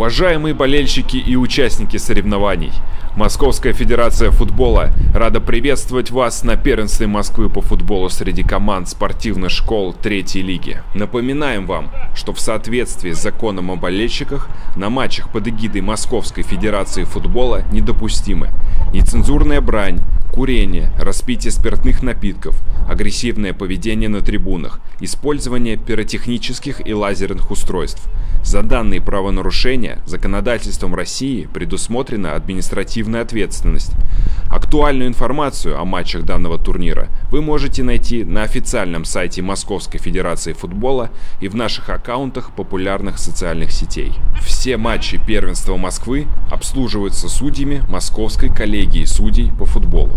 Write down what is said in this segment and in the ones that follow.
Уважаемые болельщики и участники соревнований, Московская Федерация Футбола рада приветствовать вас на первенстве Москвы по футболу среди команд спортивных школ третьей лиги. Напоминаем вам, что в соответствии с законом о болельщиках на матчах под эгидой Московской Федерации Футбола недопустимы нецензурная брань, курение, распитие спиртных напитков, агрессивное поведение на трибунах, использование пиротехнических и лазерных устройств. За данные правонарушения законодательством России предусмотрена административная ответственность. Актуальную информацию о матчах данного турнира вы можете найти на официальном сайте Московской Федерации Футбола и в наших аккаунтах популярных социальных сетей. Все матчи первенства Москвы обслуживаются судьями Московской коллегии судей по футболу.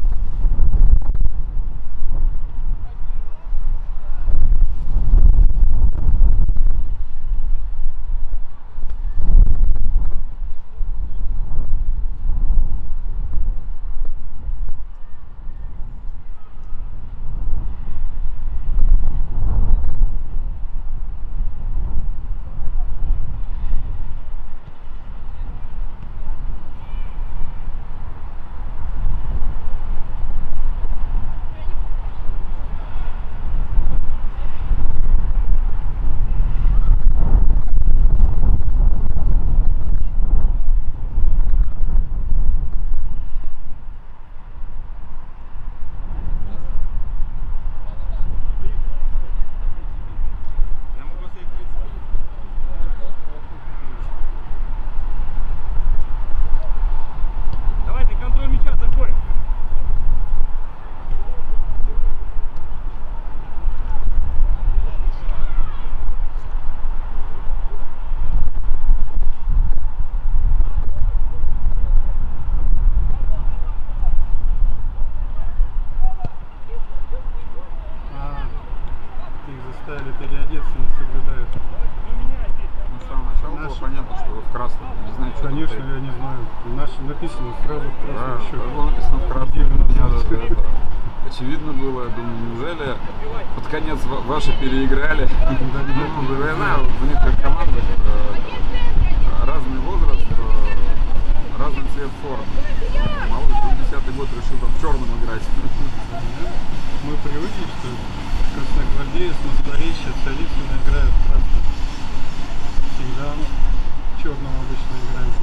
Заставили переодеться, не соблюдают. Ну, с самого начала было понятно, что вы в красном. Не знаю, что. Конечно, я не знаю. Наше написано сразу в красном. Да, было написано в красном. Очевидно было, я думаю, неужели под конец ваши переиграли? Я знаю, в некоторых командах разный возраст, разный цвет формы. Малыш, 10-й год решил в черном играть. Мы привыкли, что красногвардеец, Москворечье, Царицына играют красным. Всегда в черном обычно играем.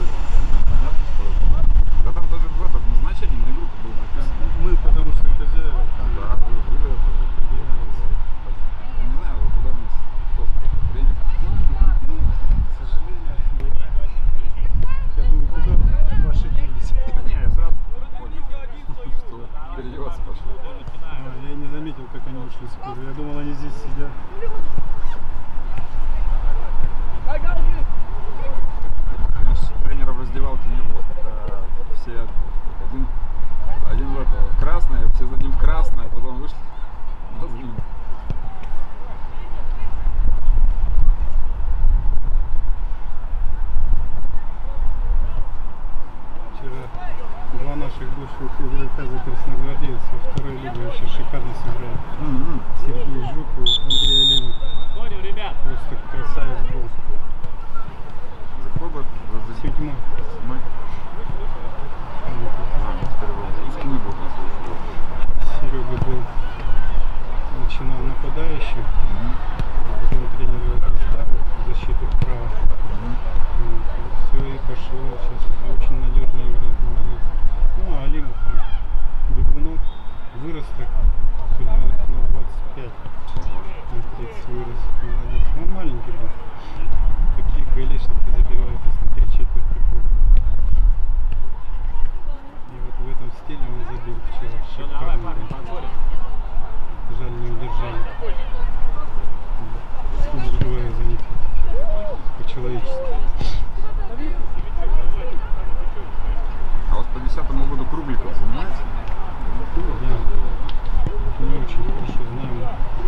Да там даже в этом назначении на игру было написано. Мы, потому что хозяева. Да, вы это. Я не знаю, куда мы кто время. К сожалению. Я думаю, куда ваши делись? Не, я сразу понял, что переодеваться пошли. Я не заметил, как они ушли с поля. Я думал, они здесь сидят. Тренера в раздевалке не было, когда все один в красное, все за ним в красное, а потом вышли. Вчера два наших бывших игрока за красногвардейцев во второй лиге вообще шикарно сыграли. Сергей Жуков, Андрей Алимов. Просто красавец был. За какой год? За седьмой. Теперь выпускной год на следующий год. Серега был, начинал нападающим, а потом тренер его поставил в защиту вправо. Все и пошло, сейчас очень надежно играет, молодец. Ну а Алимов, бегунок, вырос так, на 25, на 30 вырос, молодец. Он маленький был, такие голешники забивают, если 3/4 поля. И вот в этом стиле он забил вчера, шикарно. Жаль, не удержали. Живая за них, по-человечески. А у вас по 10-му году Кругликов занимается? Я не очень хорошо знаю.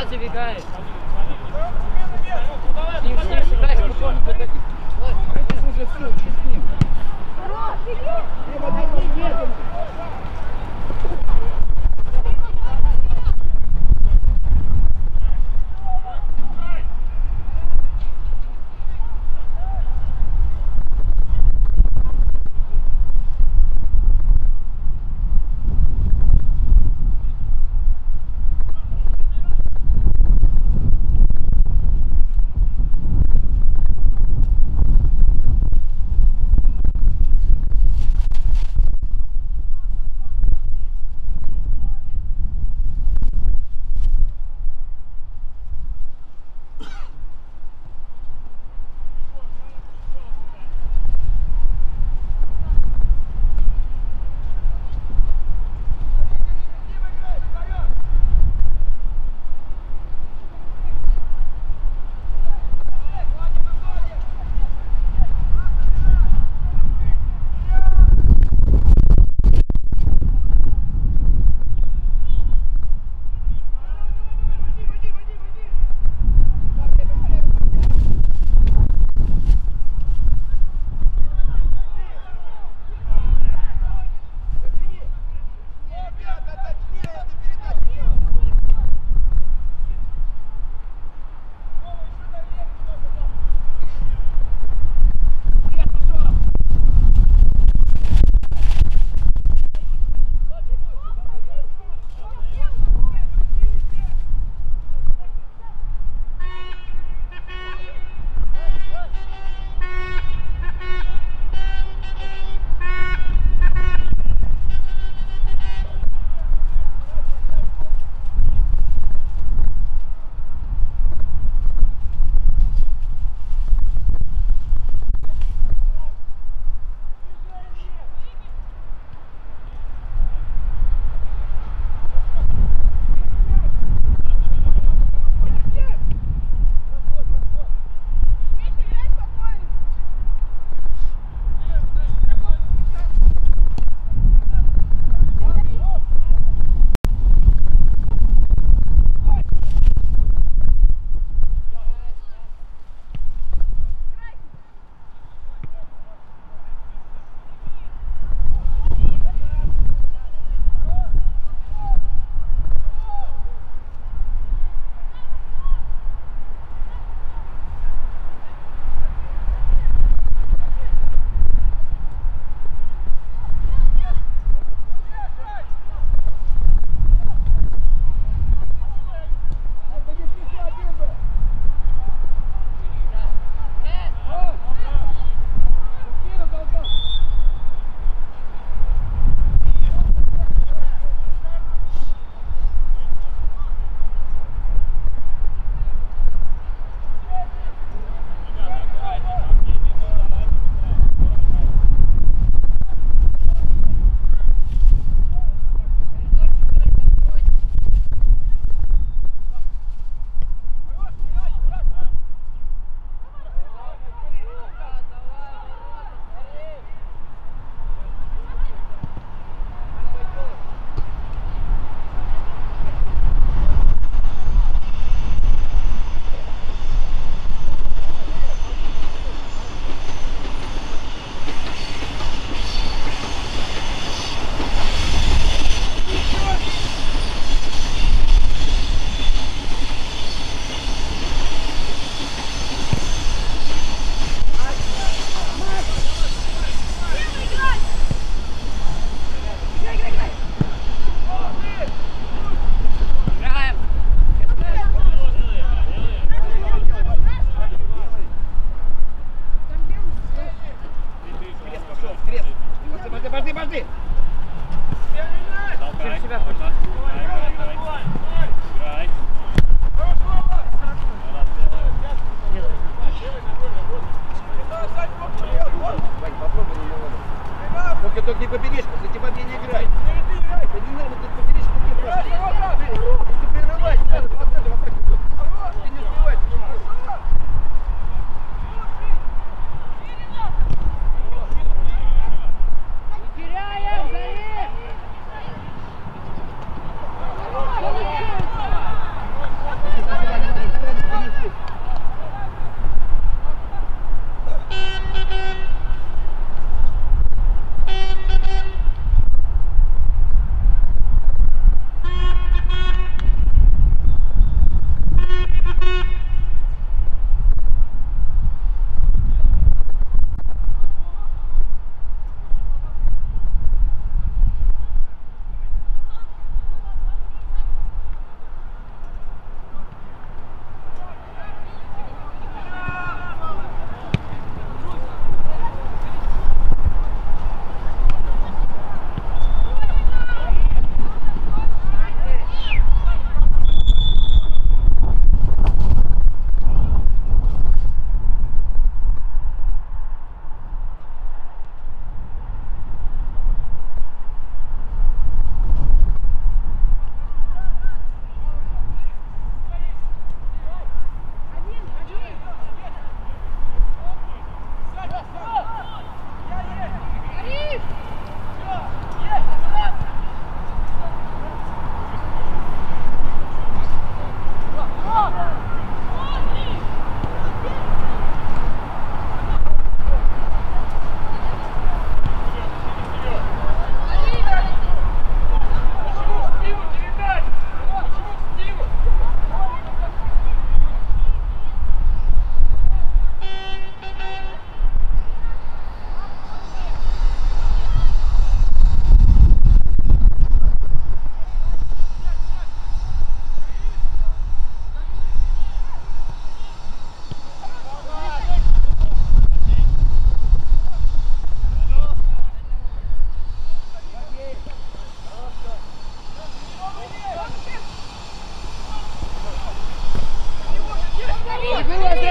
Куда забегаешь? С ним сыграй, спокойно подойди. Здесь уже все, с ним.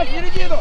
Сейчас, в середину!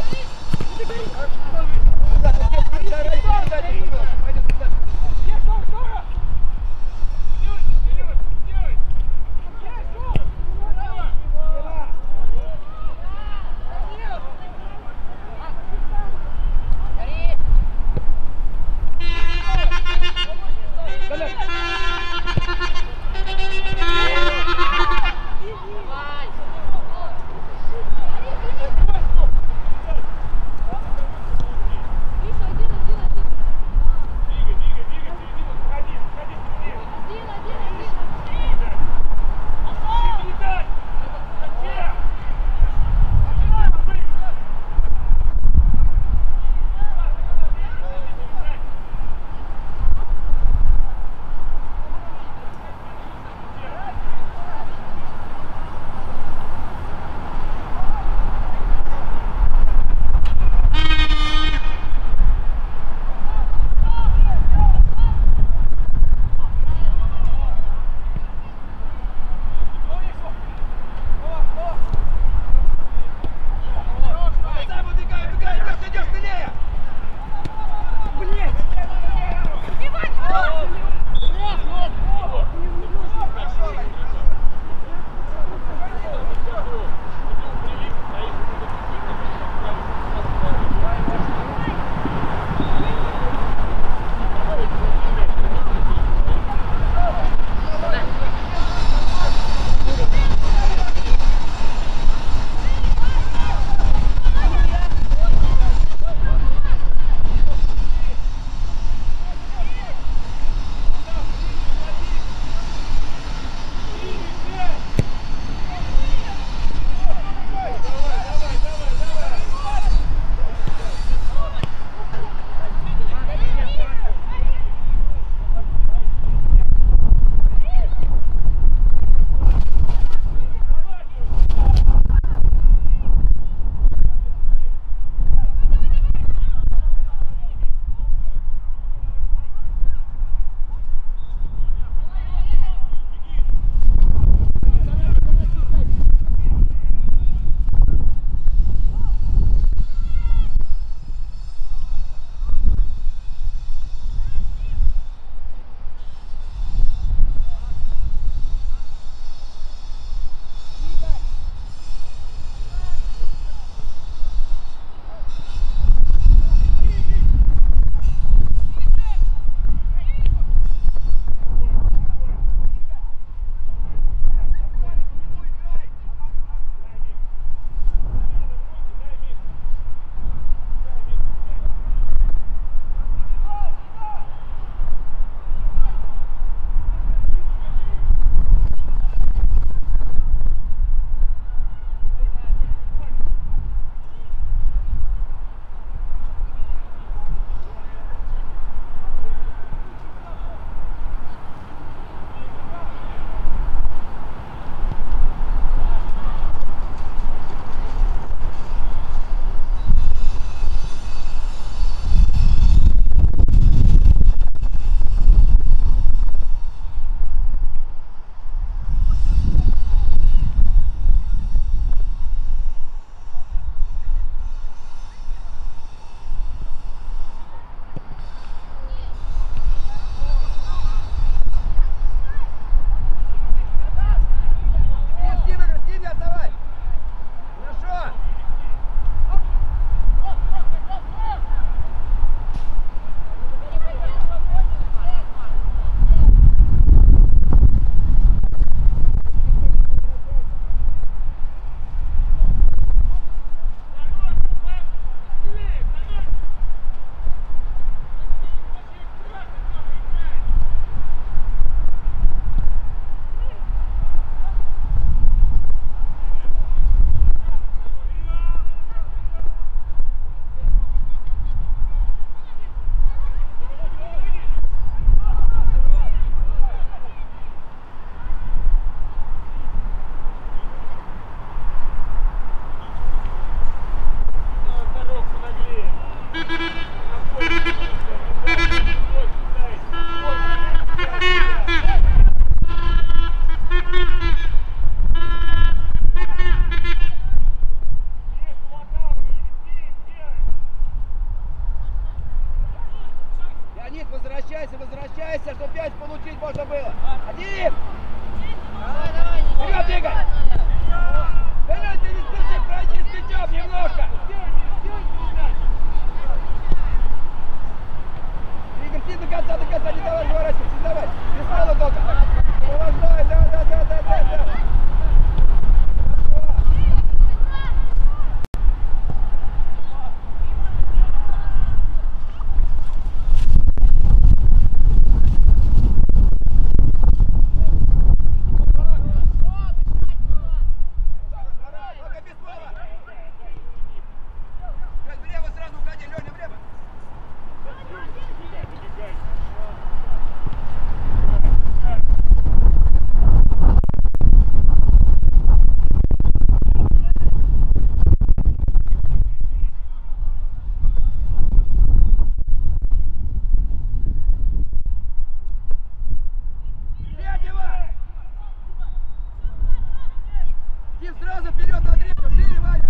Сразу вперед на третью, шире, Ваня!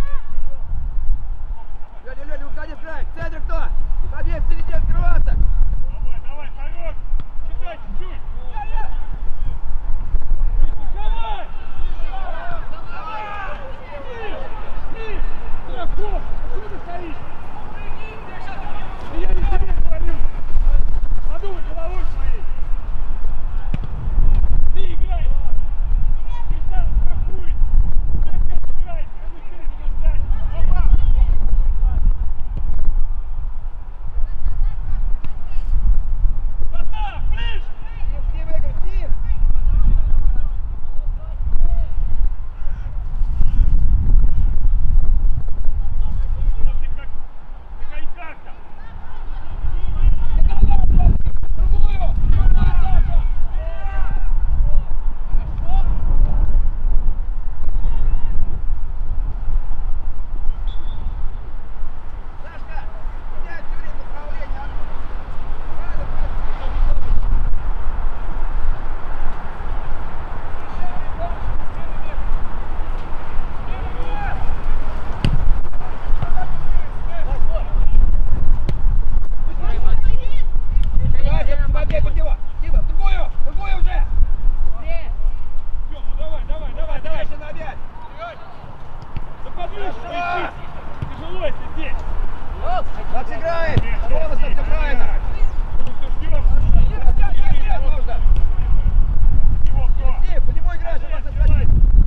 Лёля, уходи в край, в центре кто? И побег в середине открываться! Давай, хорош! Читай чуть-чуть! Давай! Дракон, почему ты стоишь? Я не тебе говорю! Подумай головой своей! Ты играй! Ты сам страхует! Ты опять играешь! А ну через нас! Опа! Вода! Ближе! Тим, играй, Тим! Ты как на коньках-то! Другую! Другую, Саша! Сашка, меняй все время направление. Побег от него! Дима, другую! Другую уже! Тём, ну давай! Дальше на опять! Да подвижь, кричи! Тяжело, если здесь! Макс играет! Бонусом все правильно! Мы все ждем! Сейчас можно! Его кто? Тим, по нему играешь, а вас отходить!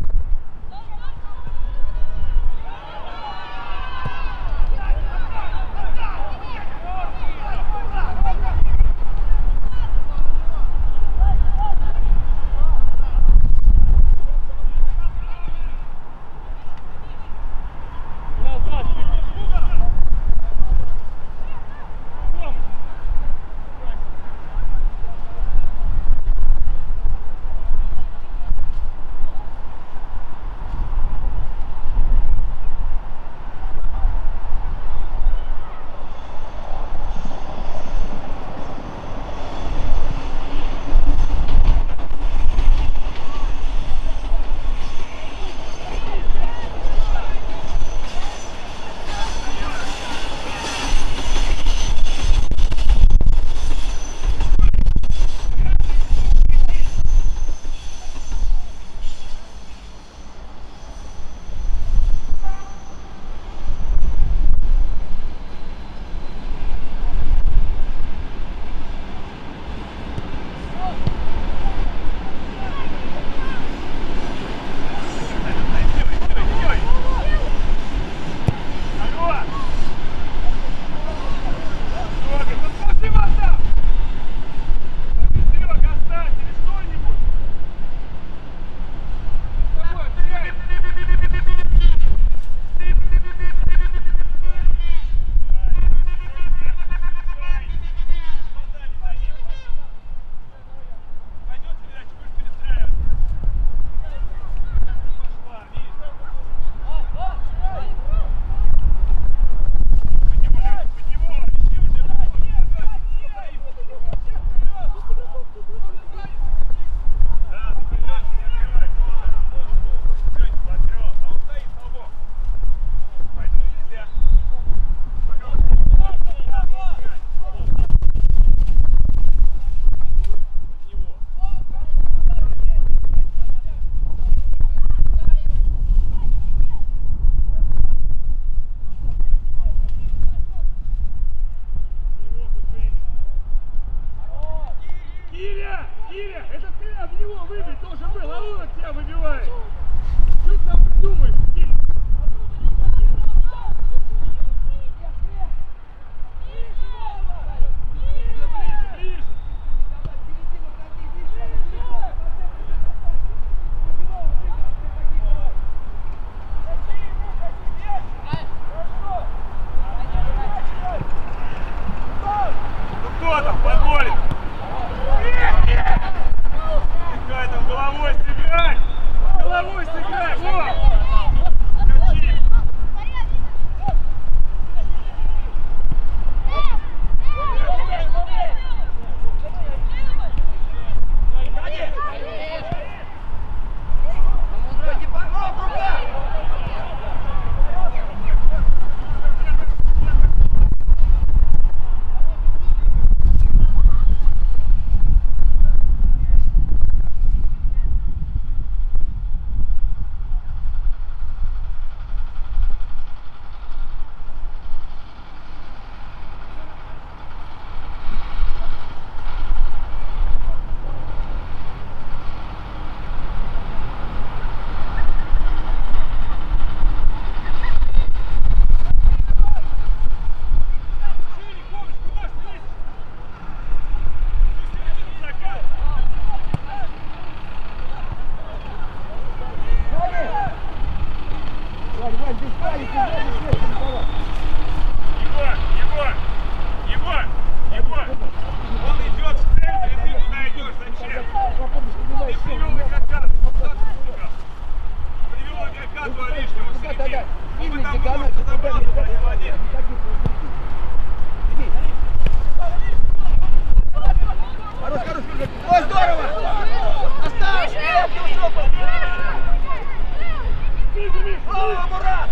Назад! Тём! Вань, Вань, без паники, Вань, без паники, давай. Егор! Он идет в центр, и ты туда идешь, зачем? Ты привел игрока, привел игрока два лишнего в середине. Он бы там немножко забрался, молодец. Хорош, хорош, ой, здорово! Оставь! О, Мурат!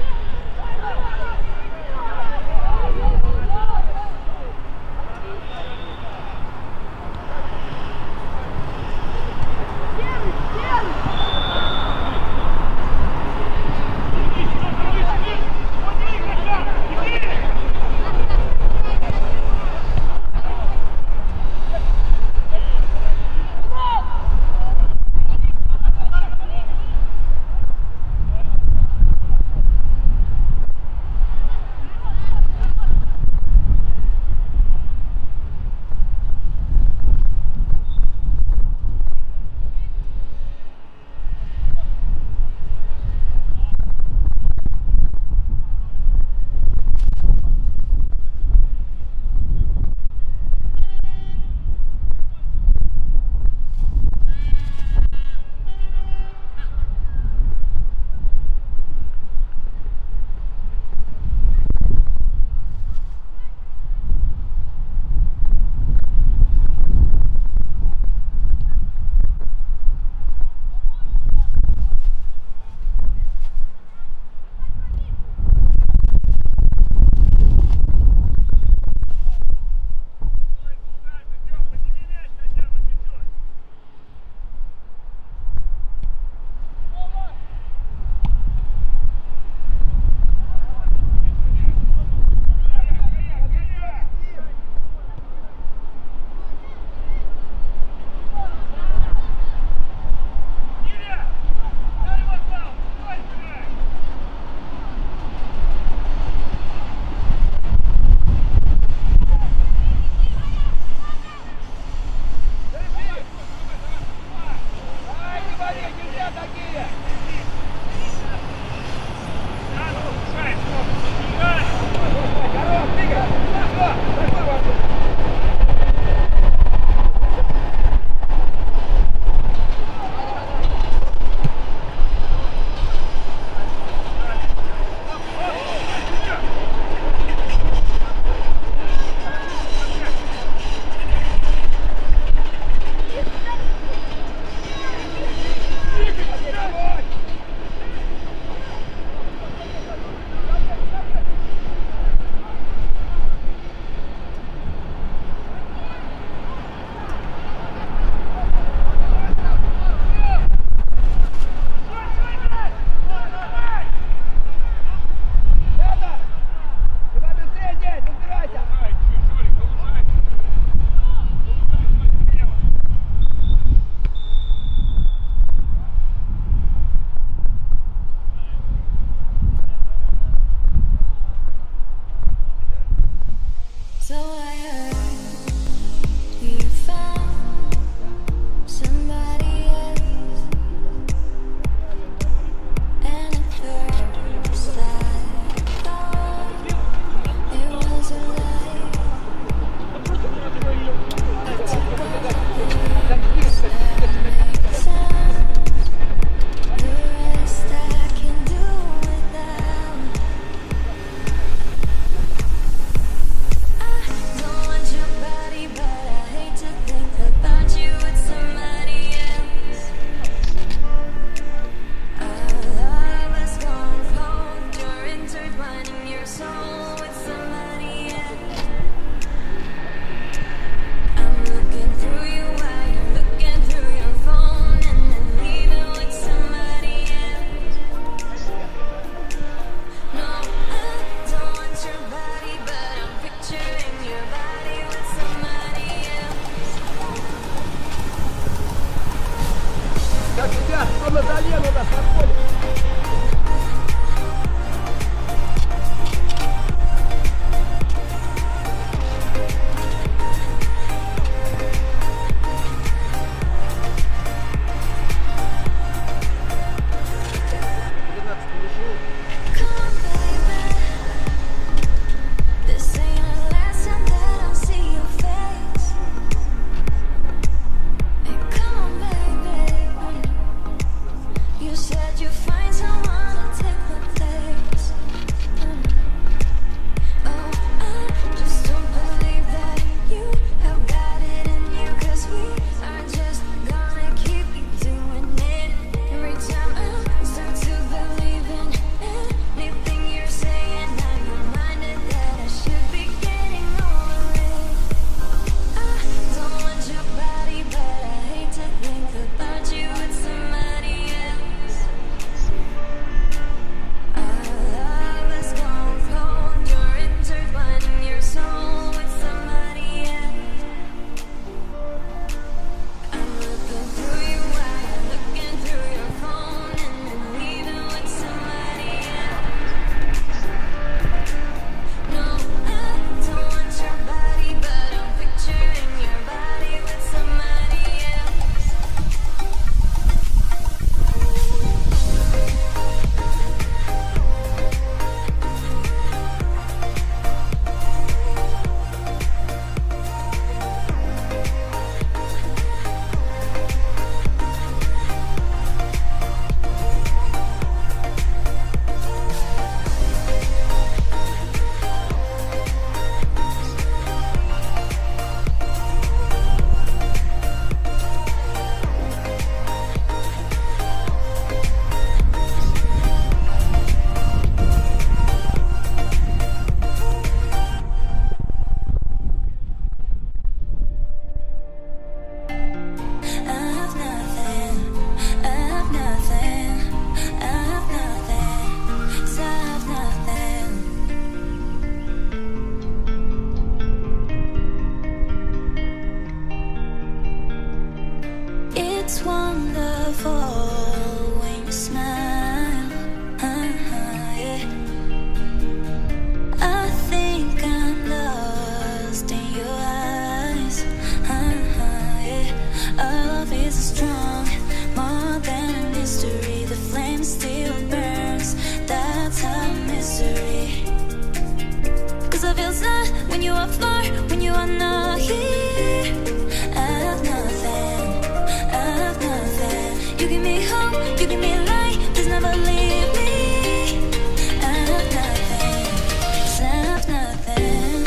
are not here. Out of nothing, out of nothing. You give me hope, you give me light, please never leave me. Out of nothing, out of nothing.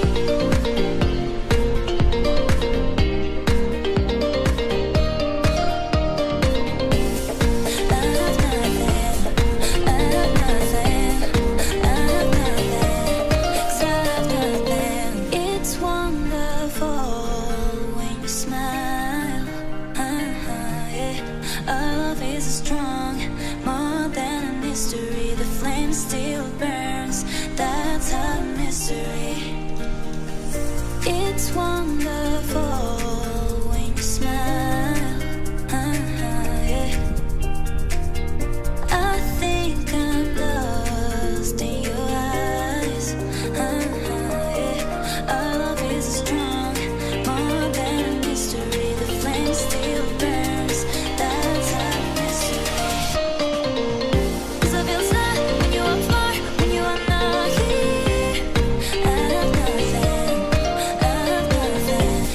Still burns, that's a mystery. It's wonderful when you smile. Yeah. I think I'm lost in your eyes. Yeah. Our love is strong, more than a mystery. The flame still burns, that's a mystery. 'Cause I feel sad when you are far, when you are not here. Out of nothing, out of nothing.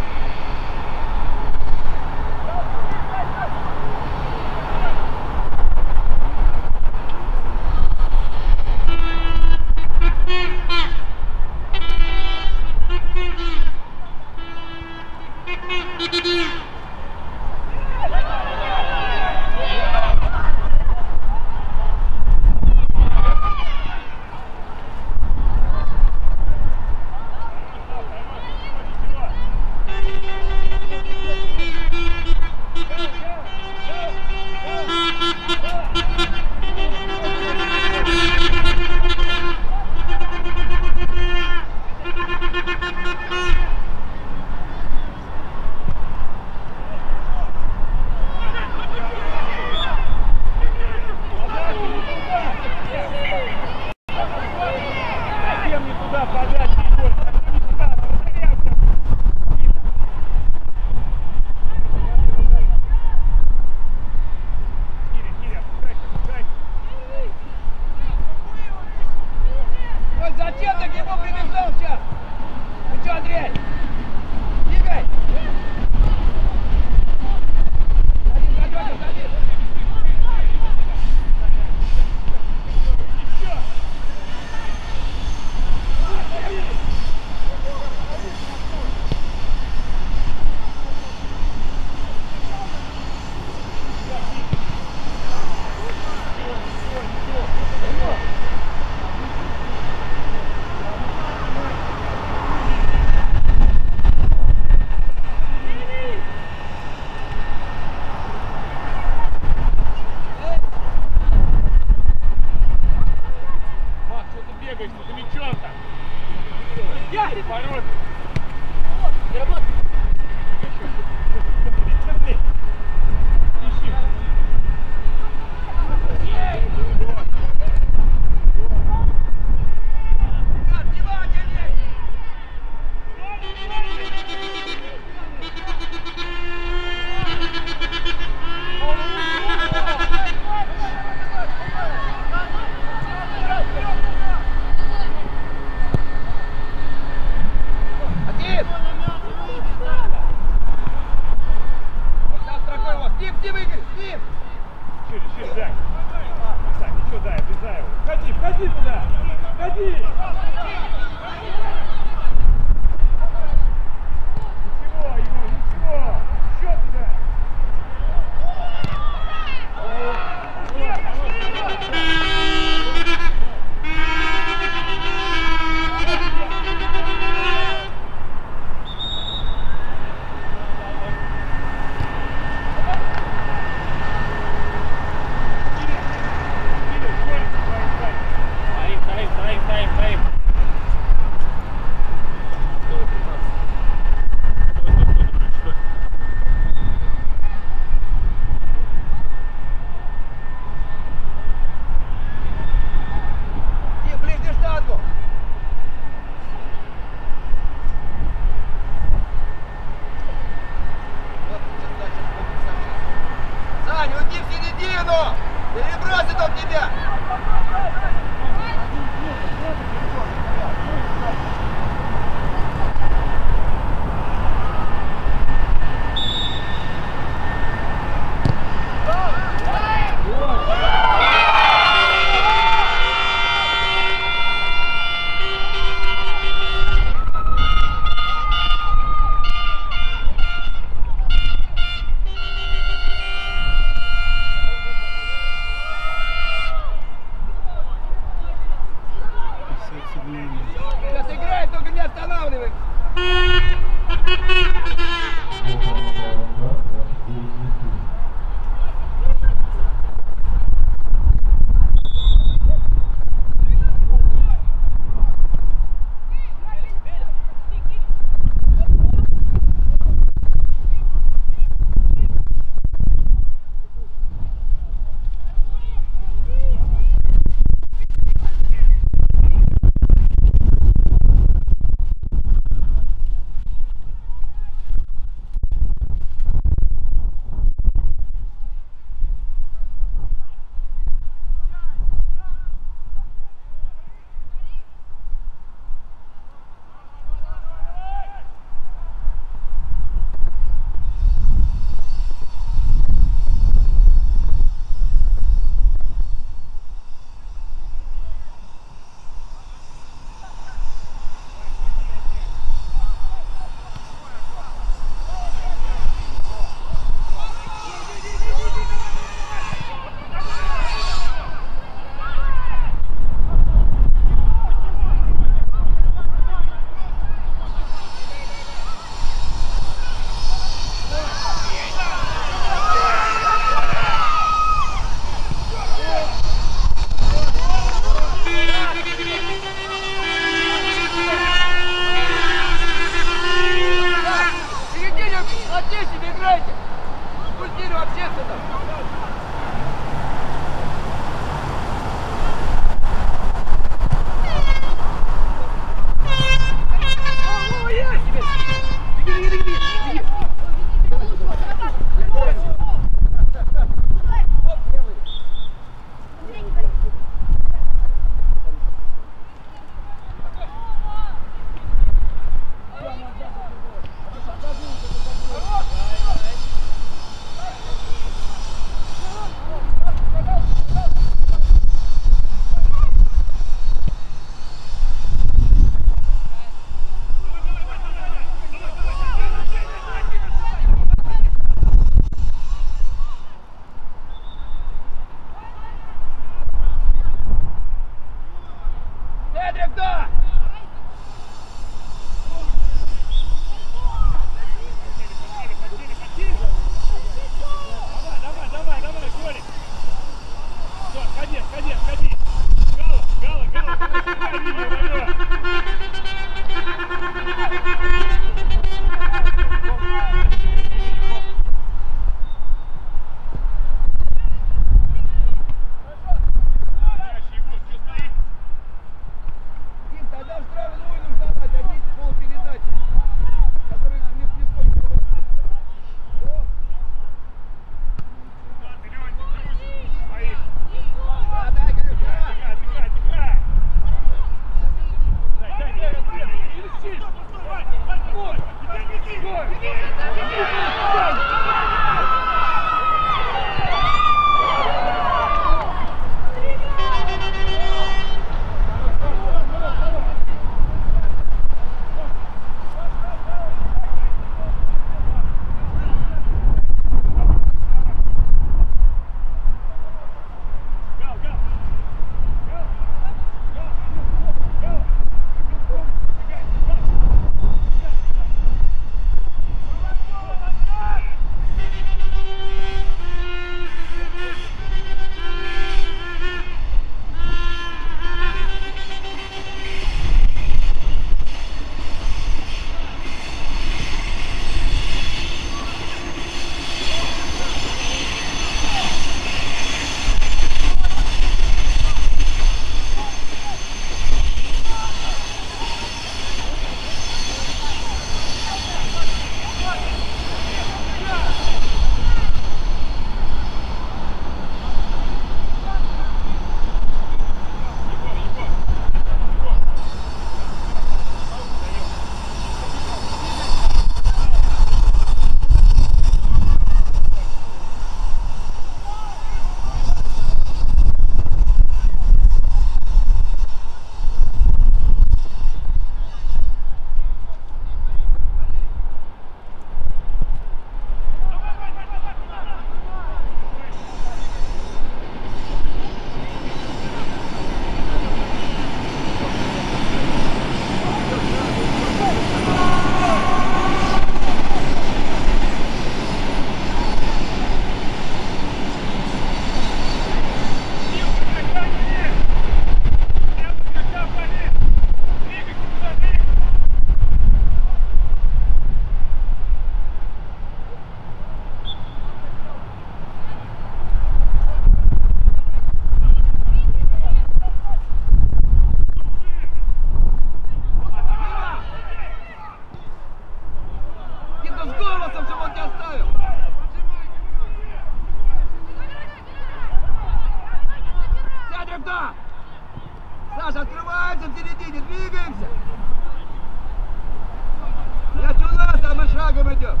идем.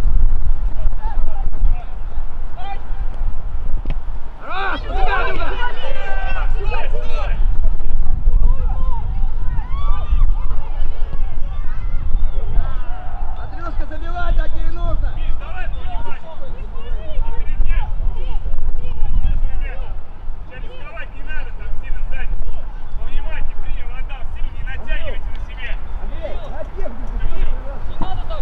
Раз, убегай, друга! Андрюшка, забивай, так и нужно! Миш, давай понимать. Впереди. Сейчас рисковать не надо там сильно сзади. Повнимательнее, принял, отдал, сильно не натягивайте на себе. Андрей, на технику! Не надо так!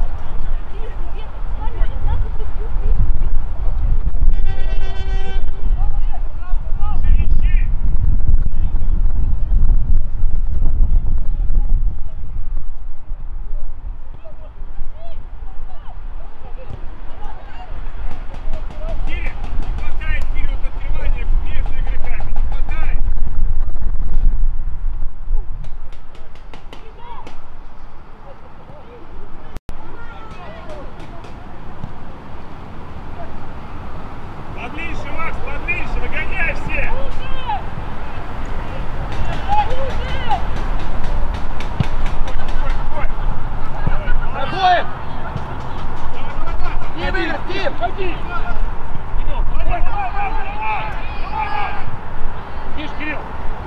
Киря, не хватает период открывания между игроками. Не хватает. Подлиннее, Макс, подлиннее, выгоняй все. Проходим! Тим, Игорь, Тим! Ходи. Видишь, Кирилл?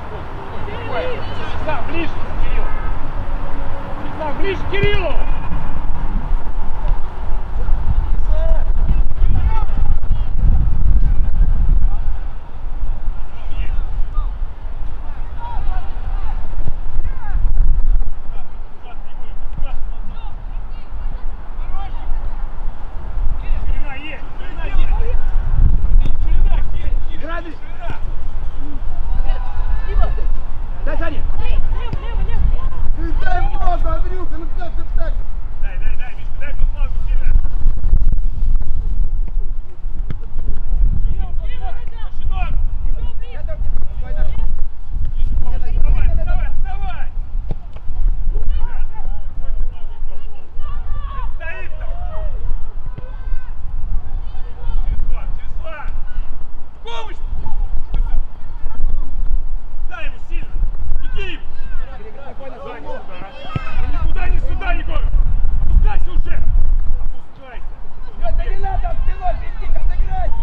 Сам, ближе, Кирилл. Сам, ближе, Кириллу. Ширина есть, ширина есть. Ширина, Кирилл, Играй, Андрей! Дима! Дай, Саня! Лево! Ты дай много, Андрюха, ну как ты так? Дай, Мишка, дай подфлангу сильно. Шинок! Это спокойно. Вставай! Стоит там! Через фланг! Помощь! Дай ему сильно! Беги! Спокойно, Сзади спокойно. сюда! Ну никуда не сюда, Егор! Опускайся уже! Опускайся! Да не надо в спиной пиздить, отыграйся!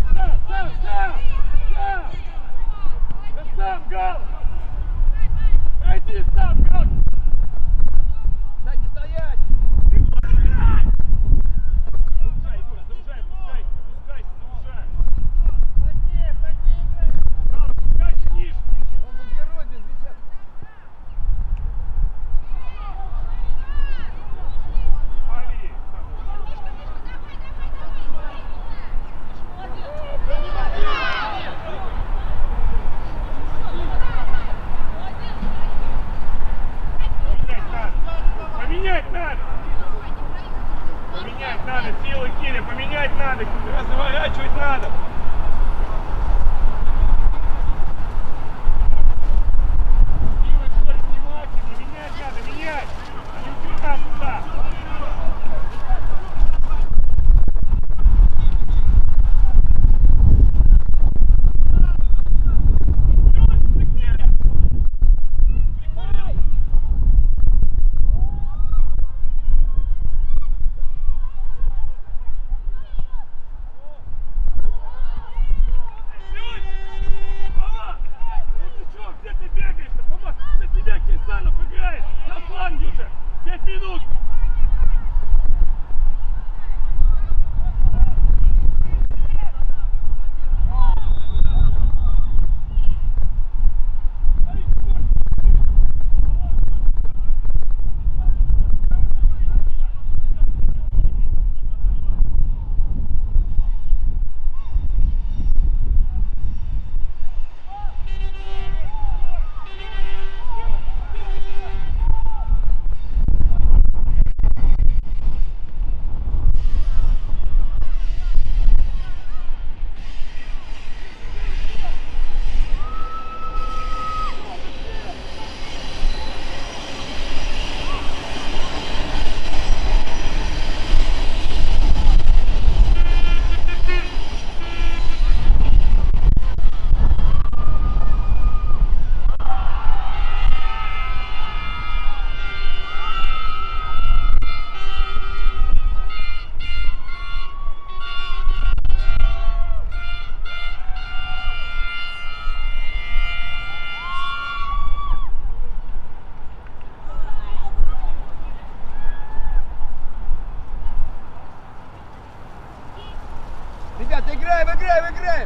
Сам, Гал! Пройди сам, Гал! Сань, не стоять! Заужай, Егор, заужай, опускайся, заужай! Гал, опускайся ниже! Он был герой без мяча. Вали! Поменять надо! Поменять надо! Силы Киря, поменять надо! Разворачивать надо! Силы, что ли, внимательно! Менять надо, менять! А не упираться туда! Выиграем!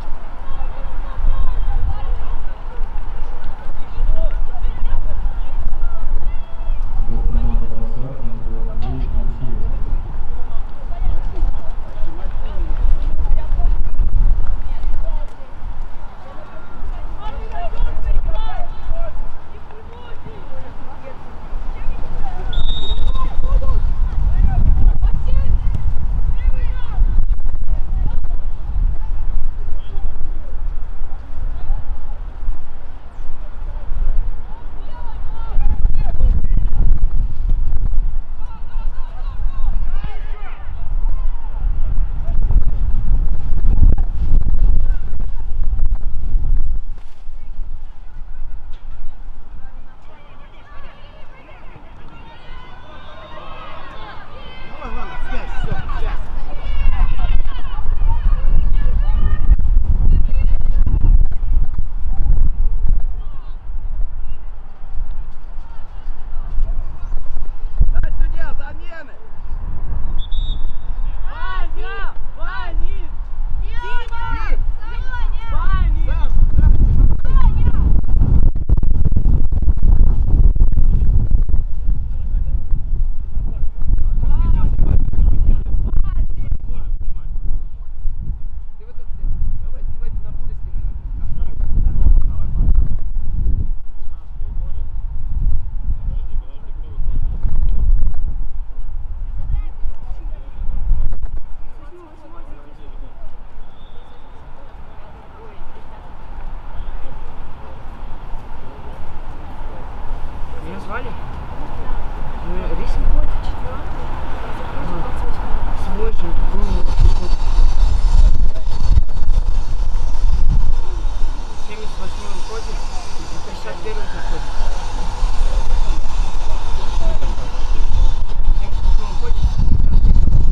Назвали? Риск будет 4-й. Свой же был. 78-м ходит, 51-м заходит. 78-м ходит, 51-м.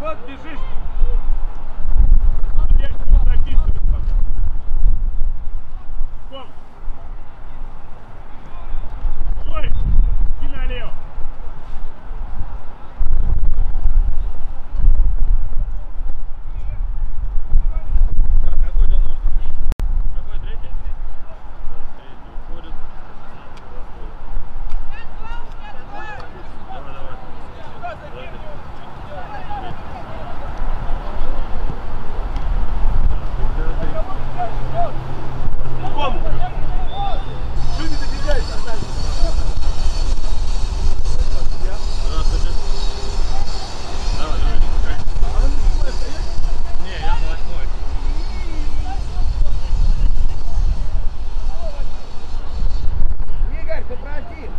Вот бежишь. Я сейчас записываю пока. Ком. Жорик, иди налево. Так, какой там нужен? Какой третий? Третий уходит. Давай, давай. Ком! Что не добегаешь, Наталья? Здравствуйте. Давай, давай. Не, я на 8-й. Игорь, ты прости.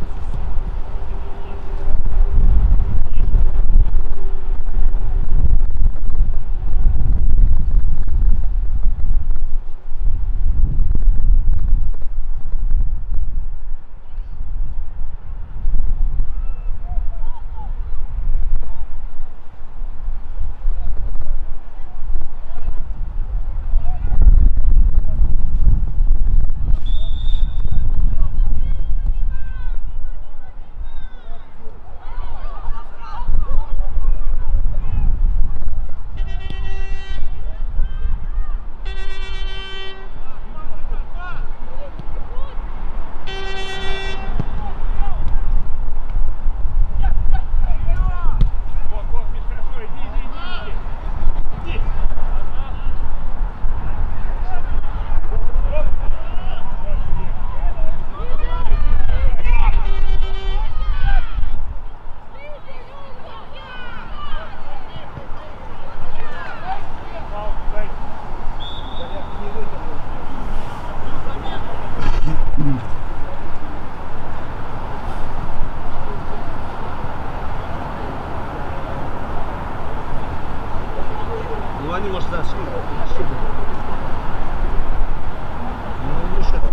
Ну они, может, да, ошибки. Ну, не шаг.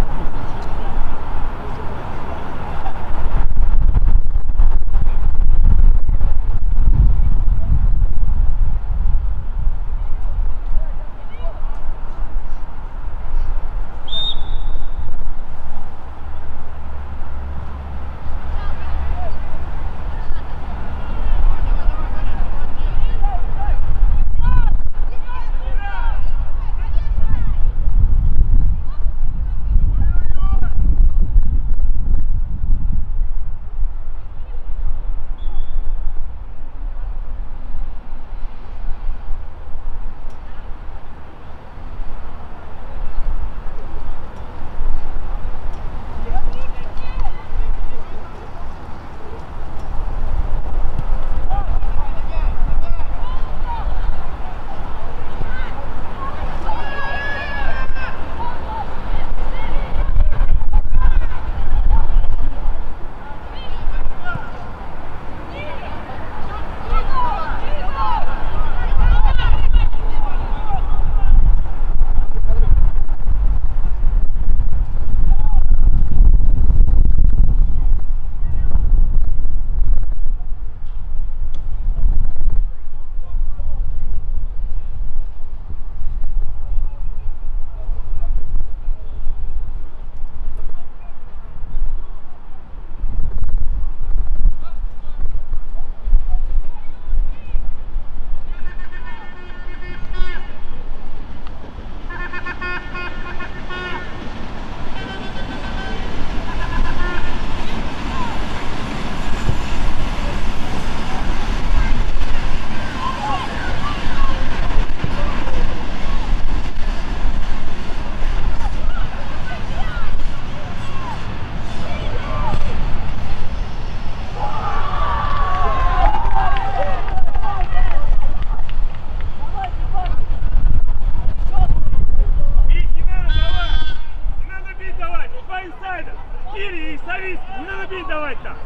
Кири и Савицкий, не надо бить давать там.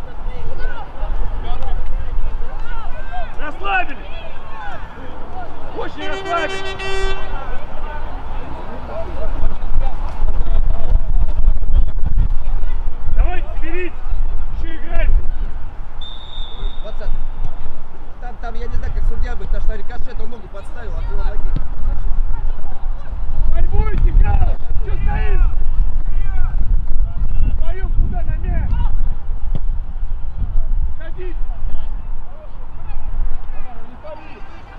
Расслабились. Очень расслабились. Давайте, соберитесь. Еще играйте. Вот там я не знаю, как судья бы, потому что рикошет, он ногу подставил, а крыло ноги. Борьбуйте, Кал! Что стоишь? Вдвоем куда на мяч? Уходите! Не пари!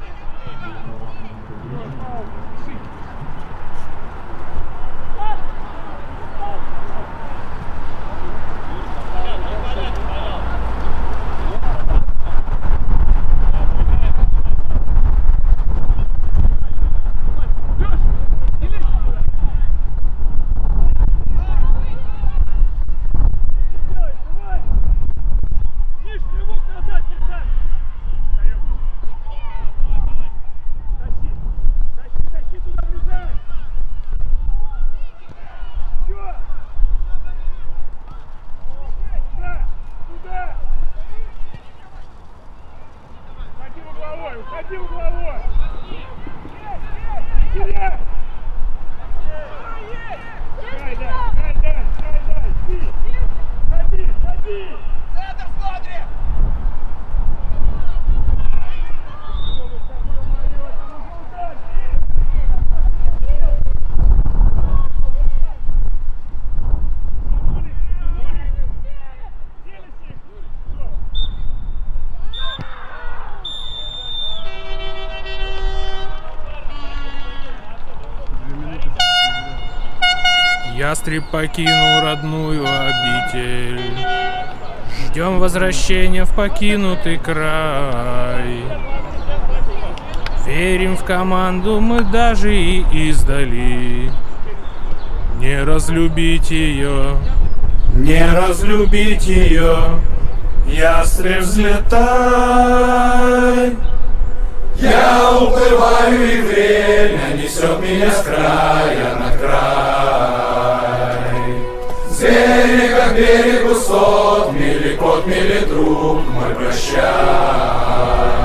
Уходи угловой! Не теряй! Дай, ходи! Центр смотри! Ястреб покинул родную обитель. Ждем возвращения в покинутый край. Верим в команду мы даже и издали. Не разлюбить ее, не разлюбить ее. Ястреб, взлетай. Я уплываю, и время несет меня с края на край. С берега к берегу сот, мили кот, мили друг мой, прощай.